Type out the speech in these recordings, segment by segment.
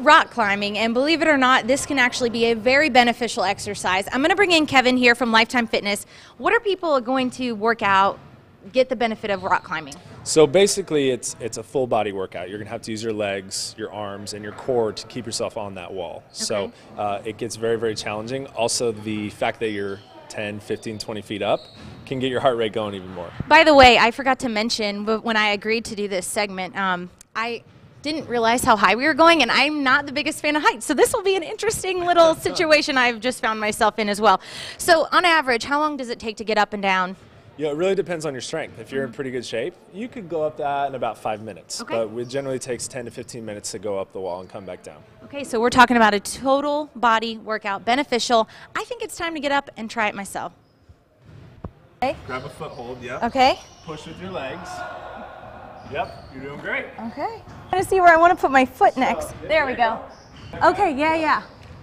rock climbing, and believe it or not, this can actually be a very beneficial exercise. I'm going to bring in Kevin here from Lifetime Fitness. What are people going to work out, get the benefit of rock climbing? So basically it's a full body workout. You're going to have to use your legs, your arms, and your core to keep yourself on that wall. Okay. So it gets very, very challenging. Also, the fact that you're 10, 15, 20 feet up can get your heart rate going even more. By the way, I forgot to mention, but when I agreed to do this segment, I didn't realize how high we were going, and I'm not the biggest fan of heights. So this will be an interesting little situation I've just found myself in as well. So on average, how long does it take to get up and down? Yeah, it really depends on your strength. If you're in pretty good shape, you could go up that in about 5 minutes. Okay. But it generally takes 10 to 15 minutes to go up the wall and come back down. Okay, so we're talking about a total body workout, beneficial. I think it's time to get up and try it myself. Okay. Grab a foothold, yep. Okay. Push with your legs. Yep, you're doing great. Okay. I'm going to see where I want to put my foot next. There we go. Okay, yeah.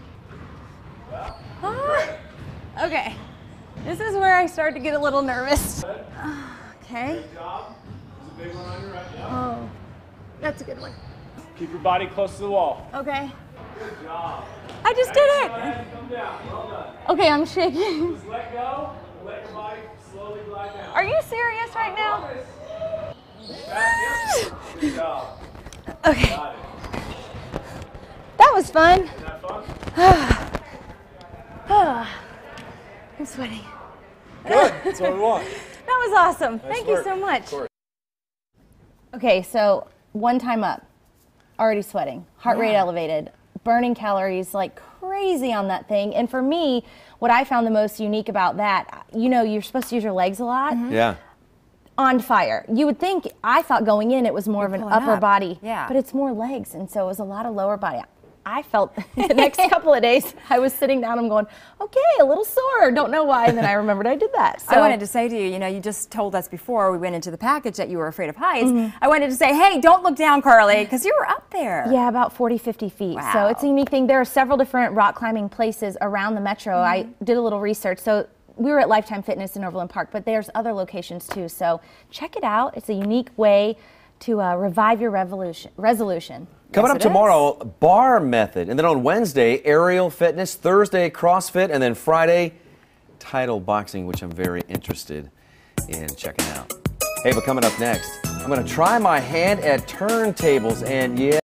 Okay. This is where I start to get a little nervous. Okay. Good job. There's a big one on your right. Yep. Oh, that's a good one. Keep your body close to the wall. Okay. Good job. I just did it. Come down. Well done. Okay, I'm shaking. Just let go and let your body slowly glide down. Are you serious right now? Good job. Okay. Got it. That was fun. Isn't that fun? I'm sweating. Good. That's what we want. That was awesome. Nice Thank work. you so much. Of course. Okay, so one time up, already sweating, heart rate elevated, burning calories like crazy on that thing. And for me, what I found the most unique about that, you know, you're supposed to use your legs a lot. Yeah. On fire. You would think, I thought going in it was more of an upper body, but it's more legs, and so it was a lot of lower body. I felt the next couple of days, I was sitting down, I'm going, okay, a little sore, don't know why, and then I remembered I did that. So I wanted to say to you, you know, you just told us before we went into the package that you were afraid of heights. I wanted to say, hey, don't look down, Carly, because you were up there. Yeah, about 40, 50 feet. Wow. So it's a unique thing. There are several different rock climbing places around the metro. I did a little research. So we were at Lifetime Fitness in Overland Park, but there's other locations too. So check it out. It's a unique way to revive your resolution. Coming up tomorrow, bar method. And then on Wednesday, aerial fitness. Thursday, CrossFit. And then Friday, title boxing, which I'm very interested in checking out. Hey, but coming up next, I'm going to try my hand at turntables. And yeah.